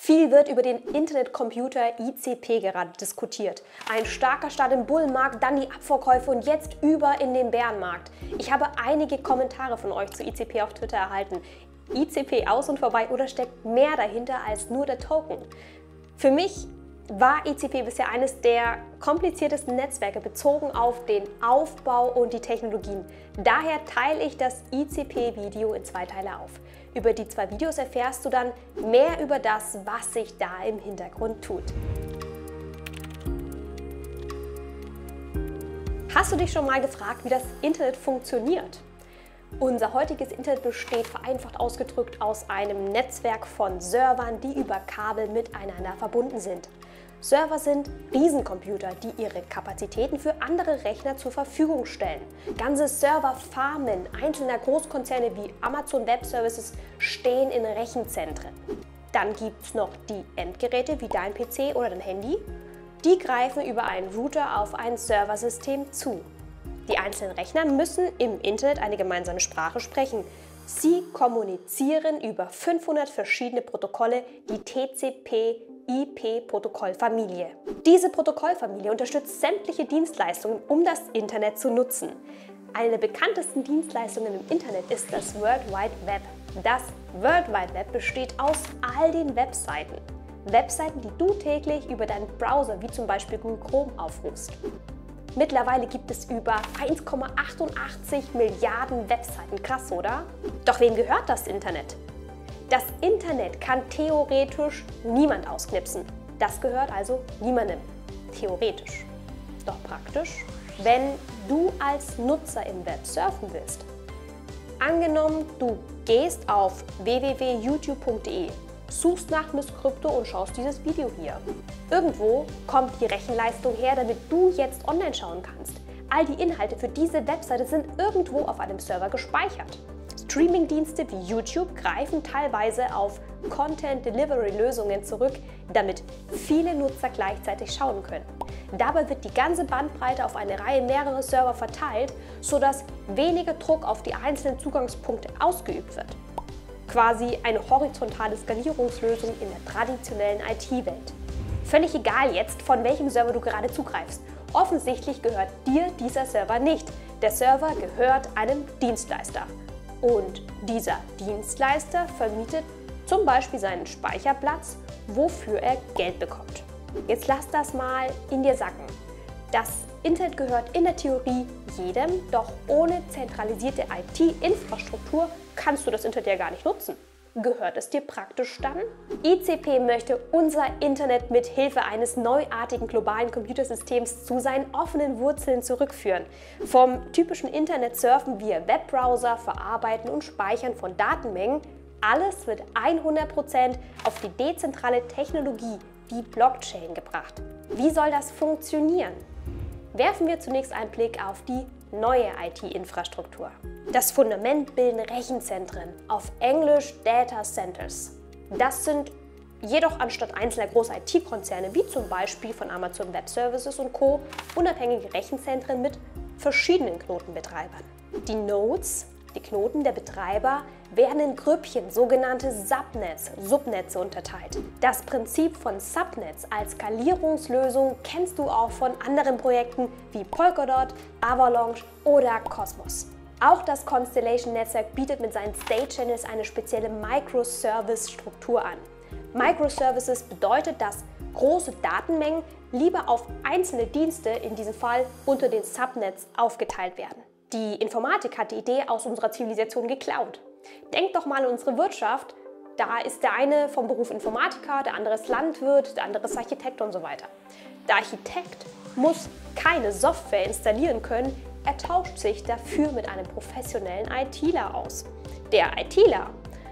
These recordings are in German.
Viel wird über den Internetcomputer ICP gerade diskutiert. Ein starker Start im Bullenmarkt, dann die Abverkäufe und jetzt über in den Bärenmarkt. Ich habe einige Kommentare von euch zu ICP auf Twitter erhalten. ICP aus und vorbei oder steckt mehr dahinter als nur der Token? Für mich war ICP bisher eines der kompliziertesten Netzwerke bezogen auf den Aufbau und die Technologien. Daher teile ich das ICP-Video in 2 Teile auf. Über die 2 Videos erfährst du dann mehr über das, was sich da im Hintergrund tut. Hast du dich schon mal gefragt, wie das Internet funktioniert? Unser heutiges Internet besteht vereinfacht ausgedrückt aus einem Netzwerk von Servern, die über Kabel miteinander verbunden sind. Server sind Riesencomputer, die ihre Kapazitäten für andere Rechner zur Verfügung stellen. Ganze Serverfarmen einzelner Großkonzerne wie Amazon Web Services stehen in Rechenzentren. Dann gibt es noch die Endgeräte wie dein PC oder dein Handy. Die greifen über einen Router auf ein Serversystem zu. Die einzelnen Rechner müssen im Internet eine gemeinsame Sprache sprechen. Sie kommunizieren über 500 verschiedene Protokolle, die TCP/IP-Protokollfamilie. Diese Protokollfamilie unterstützt sämtliche Dienstleistungen, um das Internet zu nutzen. Eine der bekanntesten Dienstleistungen im Internet ist das World Wide Web. Das World Wide Web besteht aus all den Webseiten. Webseiten, die du täglich über deinen Browser, wie zum Beispiel Google Chrome, aufrufst. Mittlerweile gibt es über 1,88 Milliarden Webseiten. Krass, oder? Doch wem gehört das Internet? Das Internet kann theoretisch niemand ausknipsen. Das gehört also niemandem. Theoretisch. Doch praktisch, wenn du als Nutzer im Web surfen willst. Angenommen, du gehst auf www.youtube.de, suchst nach Miss Krypto und schaust dieses Video hier. Irgendwo kommt die Rechenleistung her, damit du jetzt online schauen kannst. All die Inhalte für diese Webseite sind irgendwo auf einem Server gespeichert. Streamingdienste wie YouTube greifen teilweise auf Content-Delivery-Lösungen zurück, damit viele Nutzer gleichzeitig schauen können. Dabei wird die ganze Bandbreite auf eine Reihe mehrerer Server verteilt, sodass weniger Druck auf die einzelnen Zugangspunkte ausgeübt wird. Quasi eine horizontale Skalierungslösung in der traditionellen IT-Welt. Völlig egal jetzt, von welchem Server du gerade zugreifst. Offensichtlich gehört dir dieser Server nicht. Der Server gehört einem Dienstleister. Und dieser Dienstleister vermietet zum Beispiel seinen Speicherplatz, wofür er Geld bekommt. Jetzt lass das mal in dir sacken. Das Internet gehört in der Theorie jedem, doch ohne zentralisierte IT-Infrastruktur kannst du das Internet ja gar nicht nutzen. Gehört es dir praktisch dann? ICP möchte unser Internet mit Hilfe eines neuartigen globalen Computersystems zu seinen offenen Wurzeln zurückführen. Vom typischen Internetsurfen via Webbrowser, Verarbeiten und Speichern von Datenmengen, alles wird 100% auf die dezentrale Technologie wie Blockchain gebracht. Wie soll das funktionieren? Werfen wir zunächst einen Blick auf die neue IT-Infrastruktur. Das Fundament bilden Rechenzentren, auf Englisch Data Centers. Das sind jedoch anstatt einzelner großer IT-Konzerne, wie zum Beispiel von Amazon Web Services und Co., unabhängige Rechenzentren mit verschiedenen Knotenbetreibern. Die Nodes, die Knoten der Betreiber, werden in Grüppchen, sogenannte Subnetze unterteilt. Das Prinzip von Subnets als Skalierungslösung kennst du auch von anderen Projekten wie Polkadot, Avalanche oder Cosmos. Auch das Constellation-Netzwerk bietet mit seinen State-Channels eine spezielle Microservice-Struktur an. Microservices bedeutet, dass große Datenmengen lieber auf einzelne Dienste, in diesem Fall unter den Subnets, aufgeteilt werden. Die Informatik hat die Idee aus unserer Zivilisation geklaut. Denk doch mal an unsere Wirtschaft. Da ist der eine vom Beruf Informatiker, der andere ist Landwirt, der andere ist Architekt und so weiter. Der Architekt muss keine Software installieren können, er tauscht sich dafür mit einem professionellen ITler aus. Der ITler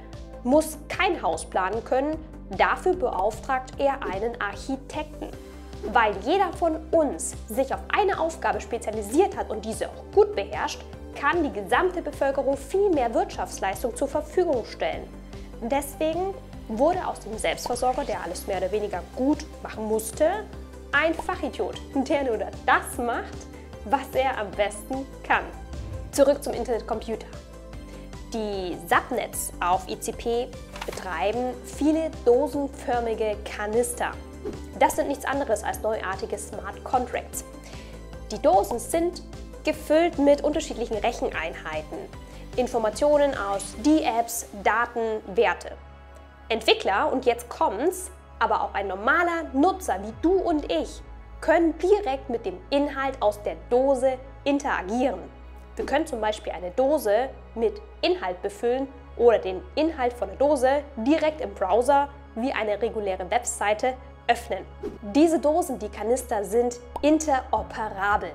muss kein Haus planen können, dafür beauftragt er einen Architekten. Weil jeder von uns sich auf eine Aufgabe spezialisiert hat und diese auch gut beherrscht, kann die gesamte Bevölkerung viel mehr Wirtschaftsleistung zur Verfügung stellen. Deswegen wurde aus dem Selbstversorger, der alles mehr oder weniger gut machen musste, ein Fachidiot, der nur das macht, was er am besten kann. Zurück zum Internetcomputer. Die Subnets auf ICP betreiben viele dosenförmige Kanister. Das sind nichts anderes als neuartige Smart Contracts. Die Dosen sind gefüllt mit unterschiedlichen Recheneinheiten, Informationen aus D-Apps, Daten, Werte. Entwickler, und jetzt kommt's, aber auch ein normaler Nutzer wie du und ich, können direkt mit dem Inhalt aus der Dose interagieren. Wir können zum Beispiel eine Dose mit Inhalt befüllen oder den Inhalt von der Dose direkt im Browser wie eine reguläre Webseite öffnen. Diese Dosen, die Kanister, sind interoperabel.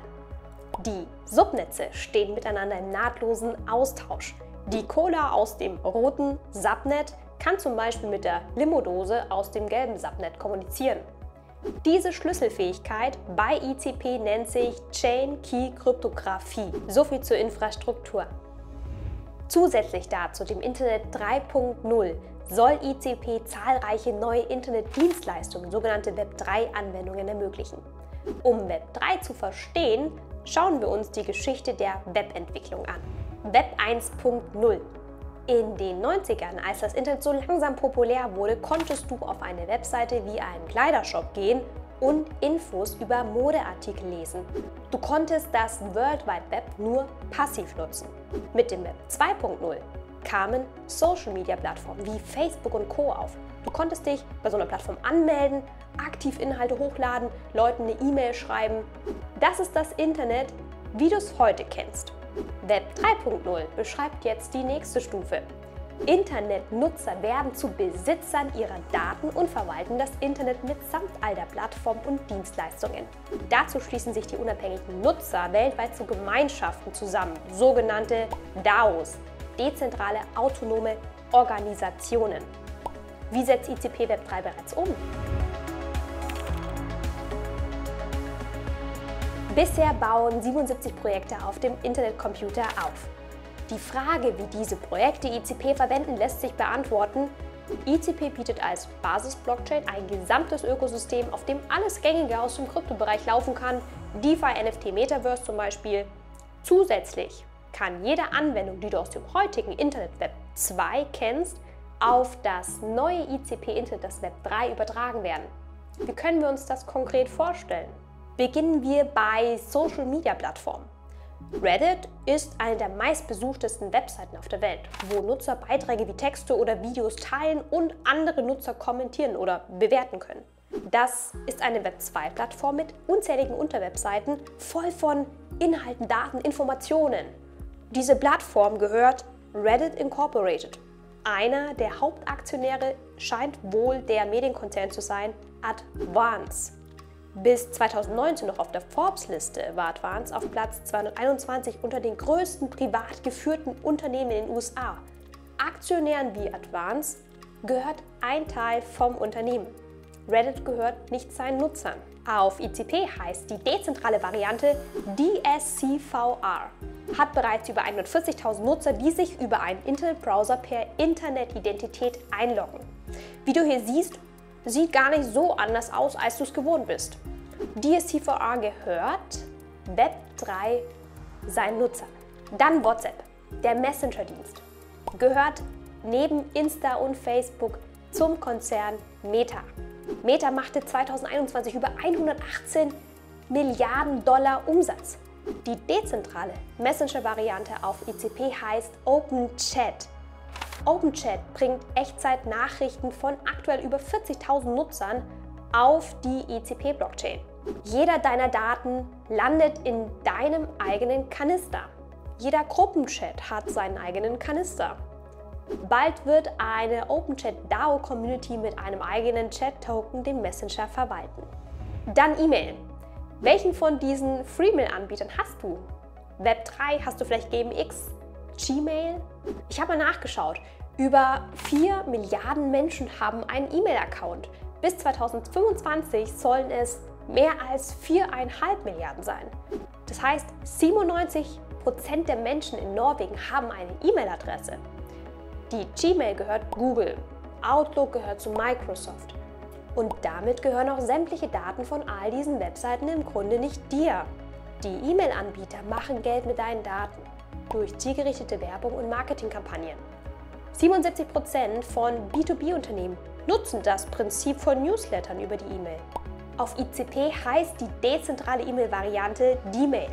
Die Subnetze stehen miteinander im nahtlosen Austausch. Die Cola aus dem roten Subnet kann zum Beispiel mit der Limo-Dose aus dem gelben Subnet kommunizieren. Diese Schlüsselfähigkeit bei ICP nennt sich Chain-Key-Kryptographie. Soviel zur Infrastruktur. Zusätzlich dazu, dem Internet 3.0, soll ICP zahlreiche neue Internetdienstleistungen, sogenannte Web3-Anwendungen, ermöglichen. Um Web 3 zu verstehen, schauen wir uns die Geschichte der Webentwicklung an. Web 1.0. In den 90ern, als das Internet so langsam populär wurde, konntest du auf eine Webseite wie einen Kleidershop gehen und Infos über Modeartikel lesen. Du konntest das World Wide Web nur passiv nutzen. Mit dem Web 2.0 kamen Social-Media-Plattformen wie Facebook und Co. auf. Du konntest dich bei so einer Plattform anmelden, aktiv Inhalte hochladen, Leuten eine E-Mail schreiben. Das ist das Internet, wie du es heute kennst. Web 3.0 beschreibt jetzt die nächste Stufe. Internetnutzer werden zu Besitzern ihrer Daten und verwalten das Internet mitsamt all der Plattformen und Dienstleistungen. Dazu schließen sich die unabhängigen Nutzer weltweit zu Gemeinschaften zusammen, sogenannte DAOs, dezentrale autonome Organisationen. Wie setzt ICP Web 3 bereits um? Bisher bauen 77 Projekte auf dem Internetcomputer auf. Die Frage, wie diese Projekte ICP verwenden, lässt sich beantworten. ICP bietet als Basis-Blockchain ein gesamtes Ökosystem, auf dem alles Gängige aus dem Kryptobereich laufen kann, DeFi, NFT, Metaverse zum Beispiel. Zusätzlich kann jede Anwendung, die du aus dem heutigen Internet Web 2 kennst, auf das neue ICP-Internet, das Web 3, übertragen werden. Wie können wir uns das konkret vorstellen? Beginnen wir bei Social-Media-Plattformen. Reddit ist eine der meistbesuchtesten Webseiten auf der Welt, wo Nutzer Beiträge wie Texte oder Videos teilen und andere Nutzer kommentieren oder bewerten können. Das ist eine Web2-Plattform mit unzähligen Unterwebseiten, voll von Inhalten, Daten, Informationen. Diese Plattform gehört Reddit Incorporated. Einer der Hauptaktionäre scheint wohl der Medienkonzern zu sein, Advance. Bis 2019 noch auf der Forbes-Liste war Advance auf Platz 221 unter den größten privat geführten Unternehmen in den USA. Aktionären wie Advance gehört ein Teil vom Unternehmen. Reddit gehört nicht seinen Nutzern. Auf ICP heißt die dezentrale Variante DSCVR. Hat bereits über 140.000 Nutzer, die sich über einen Internetbrowser per Internetidentität einloggen. Wie du hier siehst, sieht gar nicht so anders aus, als du es gewohnt bist. DSCVR gehört Web 3 seinen Nutzern. Dann WhatsApp, der Messenger-Dienst, gehört neben Insta und Facebook zum Konzern Meta. Meta machte 2021 über 118 Milliarden Dollar Umsatz. Die dezentrale Messenger-Variante auf ICP heißt OpenChat. OpenChat bringt Echtzeit-Nachrichten von aktuell über 40.000 Nutzern auf die ICP-Blockchain. Jeder deiner Daten landet in deinem eigenen Kanister. Jeder Gruppenchat hat seinen eigenen Kanister. Bald wird eine OpenChat-DAO-Community mit einem eigenen Chat-Token den Messenger verwalten. Dann E-Mail. Welchen von diesen Freemail-Anbietern hast du? Web 3, hast du vielleicht GMX? Gmail? Ich habe mal nachgeschaut. Über 4 Milliarden Menschen haben einen E-Mail-Account. Bis 2025 sollen es mehr als 4,5 Milliarden sein. Das heißt, 97% der Menschen in Norwegen haben eine E-Mail-Adresse. Die Gmail gehört Google, Outlook gehört zu Microsoft. Und damit gehören auch sämtliche Daten von all diesen Webseiten im Grunde nicht dir. Die E-Mail-Anbieter machen Geld mit deinen Daten. durch zielgerichtete Werbung und Marketingkampagnen. 77% von B2B-Unternehmen nutzen das Prinzip von Newslettern über die E-Mail. Auf ICP heißt die dezentrale E-Mail-Variante D-Mail.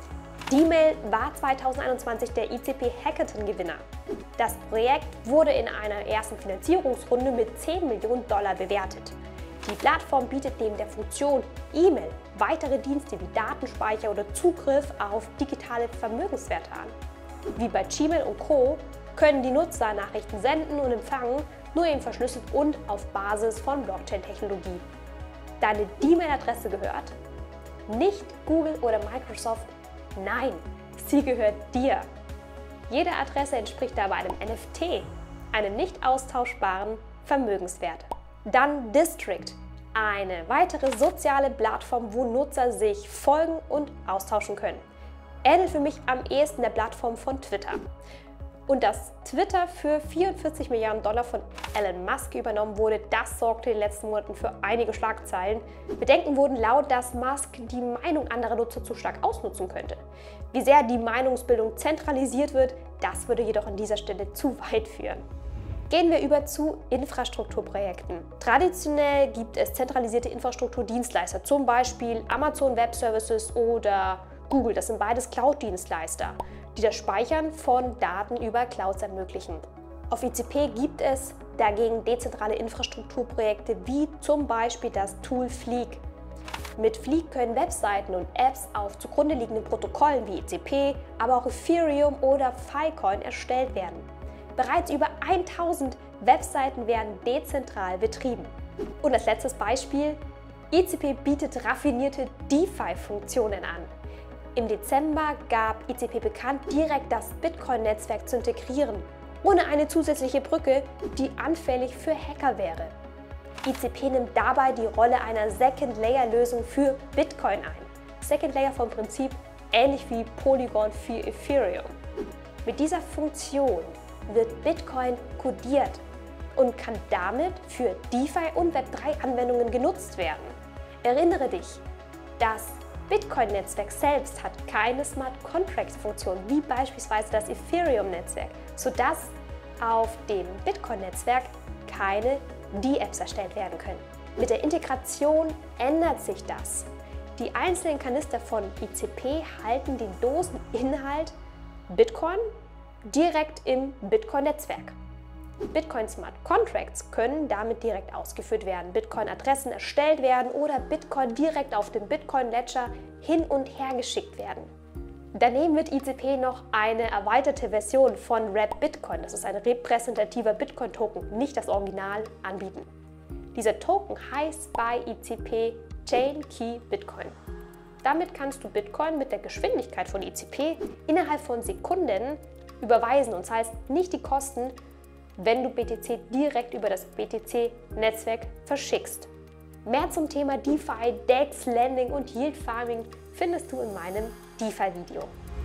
D-Mail war 2021 der ICP Hackathon-Gewinner. Das Projekt wurde in einer ersten Finanzierungsrunde mit $10 Millionen bewertet. Die Plattform bietet neben der Funktion E-Mail weitere Dienste wie Datenspeicher oder Zugriff auf digitale Vermögenswerte an. Wie bei Gmail und Co. können die Nutzer Nachrichten senden und empfangen, nur eben verschlüsselt und auf Basis von Blockchain-Technologie. Deine D-Mail-Adresse gehört nicht Google oder Microsoft, nein, sie gehört dir. Jede Adresse entspricht dabei einem NFT, einem nicht austauschbaren Vermögenswert. Dann District, eine weitere soziale Plattform, wo Nutzer sich folgen und austauschen können. Ähnelt für mich am ehesten der Plattform von Twitter. Und dass Twitter für $44 Milliarden von Elon Musk übernommen wurde, das sorgte in den letzten Monaten für einige Schlagzeilen. Bedenken wurden laut, dass Musk die Meinung anderer Nutzer zu stark ausnutzen könnte. Wie sehr die Meinungsbildung zentralisiert wird, das würde jedoch an dieser Stelle zu weit führen. Gehen wir über zu Infrastrukturprojekten. Traditionell gibt es zentralisierte Infrastrukturdienstleister, zum Beispiel Amazon Web Services oder Google. Das sind beides Cloud-Dienstleister, die das Speichern von Daten über Clouds ermöglichen. Auf ICP gibt es dagegen dezentrale Infrastrukturprojekte wie zum Beispiel das Tool Fleek. Mit Fleek können Webseiten und Apps auf zugrunde liegenden Protokollen wie ICP, aber auch Ethereum oder Filecoin erstellt werden. Bereits über 1000 Webseiten werden dezentral betrieben. Und als letztes Beispiel, ICP bietet raffinierte DeFi-Funktionen an. Im Dezember gab ICP bekannt, direkt das Bitcoin-Netzwerk zu integrieren, ohne eine zusätzliche Brücke, die anfällig für Hacker wäre. ICP nimmt dabei die Rolle einer Second-Layer-Lösung für Bitcoin ein. Second Layer vom Prinzip ähnlich wie Polygon für Ethereum. Mit dieser Funktion wird Bitcoin kodiert und kann damit für DeFi und Web3-Anwendungen genutzt werden. Erinnere dich, das Bitcoin-Netzwerk selbst hat keine Smart Contract-Funktion, wie beispielsweise das Ethereum-Netzwerk, sodass auf dem Bitcoin-Netzwerk keine D-Apps erstellt werden können. Mit der Integration ändert sich das. Die einzelnen Kanister von ICP halten den Doseninhalt Bitcoin direkt im Bitcoin-Netzwerk. Bitcoin Smart Contracts können damit direkt ausgeführt werden, Bitcoin-Adressen erstellt werden oder Bitcoin direkt auf dem Bitcoin-Ledger hin und her geschickt werden. Daneben wird ICP noch eine erweiterte Version von Wrapped Bitcoin, das ist ein repräsentativer Bitcoin-Token, nicht das Original, anbieten. Dieser Token heißt bei ICP Chain Key Bitcoin. Damit kannst du Bitcoin mit der Geschwindigkeit von ICP innerhalb von Sekunden überweisen und zahlst nicht die Kosten, wenn du BTC direkt über das BTC-Netzwerk verschickst. Mehr zum Thema DeFi, DEX, Lending und Yield Farming findest du in meinem DeFi-Video.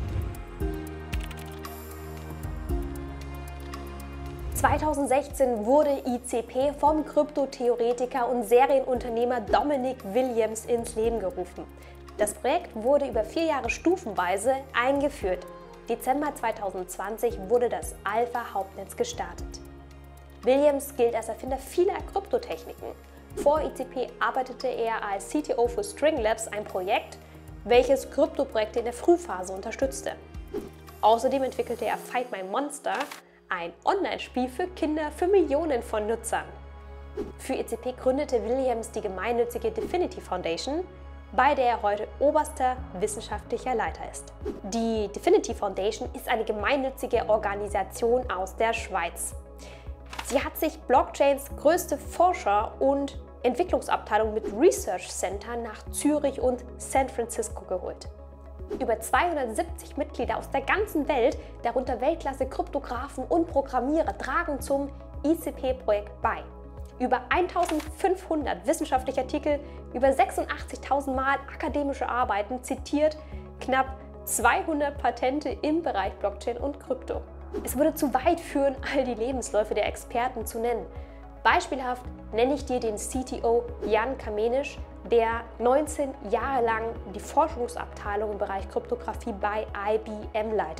(2016) wurde ICP vom Kryptotheoretiker und Serienunternehmer Dominic Williams ins Leben gerufen. Das Projekt wurde über 4 Jahre stufenweise eingeführt. Dezember 2020 wurde das Alpha-Hauptnetz gestartet. Williams gilt als Erfinder vieler Kryptotechniken. Vor ICP arbeitete er als CTO für Stringlabs, ein Projekt, welches Kryptoprojekte in der Frühphase unterstützte. Außerdem entwickelte er Fight My Monster, ein Online-Spiel für Kinder für Millionen von Nutzern. Für ICP gründete Williams die gemeinnützige Definity Foundation, bei der er heute oberster wissenschaftlicher Leiter ist. Die Definity Foundation ist eine gemeinnützige Organisation aus der Schweiz. Sie hat sich Blockchains größte Forscher- und Entwicklungsabteilung mit Research Center nach Zürich und San Francisco geholt. Über 270 Mitglieder aus der ganzen Welt, darunter Weltklasse-Kryptografen und Programmierer, tragen zum ICP-Projekt bei. Über 1500 wissenschaftliche Artikel, über 86.000 Mal akademische Arbeiten, zitiert, knapp 200 Patente im Bereich Blockchain und Krypto. Es würde zu weit führen, all die Lebensläufe der Experten zu nennen. Beispielhaft nenne ich dir den CTO Jan Kamenisch, der 19 Jahre lang die Forschungsabteilung im Bereich Kryptographie bei IBM leitete.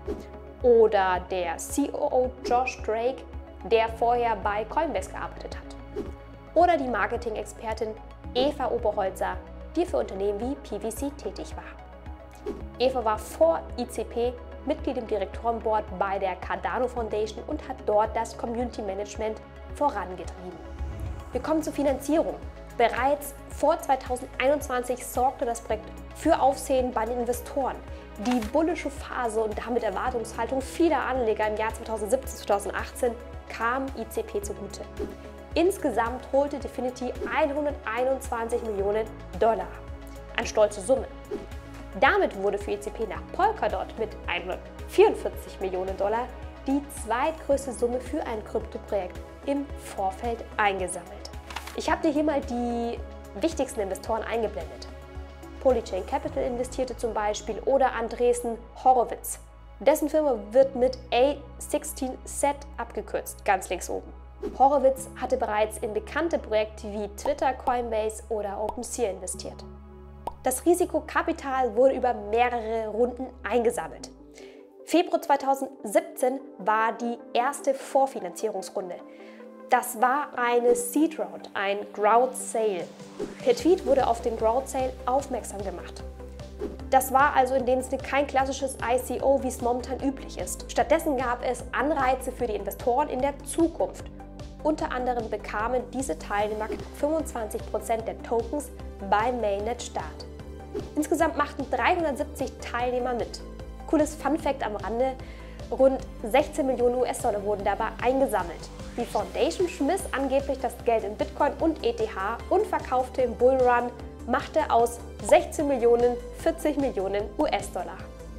Oder der COO Josh Drake, der vorher bei Coinbase gearbeitet hat. Oder die Marketing-Expertin Eva Oberholzer, die für Unternehmen wie PwC tätig war. Eva war vor ICP Mitglied im Direktorenboard bei der Cardano Foundation und hat dort das Community Management vorangetrieben. Wir kommen zur Finanzierung. Bereits vor 2021 sorgte das Projekt für Aufsehen bei den Investoren. Die bullische Phase und damit Erwartungshaltung vieler Anleger im Jahr 2017-2018 kam ICP zugute. Insgesamt holte Dfinity 121 Millionen Dollar. Eine stolze Summe. Damit wurde für ICP nach Polkadot mit 144 Millionen Dollar die zweitgrößte Summe für ein Kryptoprojekt im Vorfeld eingesammelt. Ich habe dir hier mal die wichtigsten Investoren eingeblendet. Polychain Capital investierte zum Beispiel oder Andreessen Horowitz. Dessen Firma wird mit A16Z abgekürzt, ganz links oben. Horowitz hatte bereits in bekannte Projekte wie Twitter, Coinbase oder OpenSea investiert. Das Risikokapital wurde über mehrere Runden eingesammelt. Februar 2017 war die erste Vorfinanzierungsrunde. Das war eine Seed Round, ein Crowd Sale. Per Tweet wurde auf den Crowd Sale aufmerksam gemacht. Das war also in dem Sinne kein klassisches ICO, wie es momentan üblich ist. Stattdessen gab es Anreize für die Investoren in der Zukunft. Unter anderem bekamen diese Teilnehmer knapp 25% der Tokens beim Mainnet-Start. Insgesamt machten 370 Teilnehmer mit. Cooles Funfact am Rande: rund 16 Millionen US-Dollar wurden dabei eingesammelt. Die Foundation schmiss angeblich das Geld in Bitcoin und ETH und verkaufte im Bullrun, machte aus 16 Millionen 40 Millionen US-Dollar.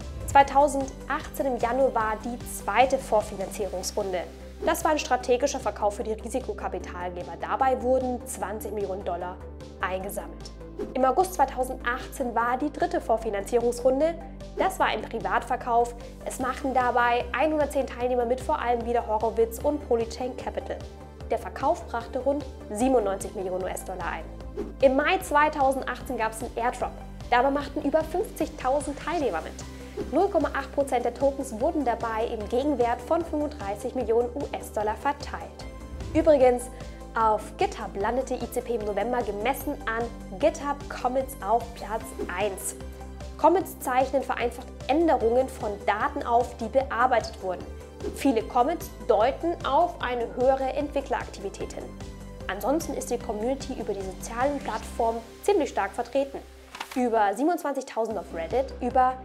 2018 im Januar war die zweite Vorfinanzierungsrunde. Das war ein strategischer Verkauf für die Risikokapitalgeber. Dabei wurden 20 Millionen Dollar eingesammelt. Im August 2018 war die dritte Vorfinanzierungsrunde. Das war ein Privatverkauf. Es machten dabei 110 Teilnehmer mit, vor allem wieder Horowitz und Polychain Capital. Der Verkauf brachte rund 97 Millionen US-Dollar ein. Im Mai 2018 gab es einen Airdrop. Dabei machten über 50.000 Teilnehmer mit. 0,8% der Tokens wurden dabei im Gegenwert von 35 Millionen US-Dollar verteilt. Übrigens, auf GitHub landete ICP im November gemessen an GitHub Commits auf Platz 1. Commits zeichnen vereinfacht Änderungen von Daten auf, die bearbeitet wurden. Viele Commits deuten auf eine höhere Entwickleraktivität hin. Ansonsten ist die Community über die sozialen Plattformen ziemlich stark vertreten. Über 27.000 auf Reddit, über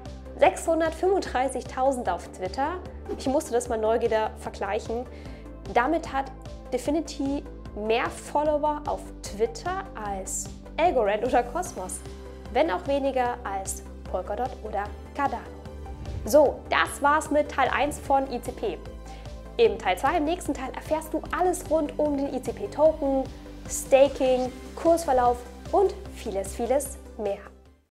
635.000 auf Twitter. Ich musste das mal Neugier vergleichen. Damit hat Dfinity mehr Follower auf Twitter als Algorand oder Cosmos, wenn auch weniger als Polkadot oder Cardano. So, das war's mit Teil 1 von ICP. Im Teil 2, im nächsten Teil, erfährst du alles rund um den ICP-Token, Staking, Kursverlauf und vieles, vieles mehr.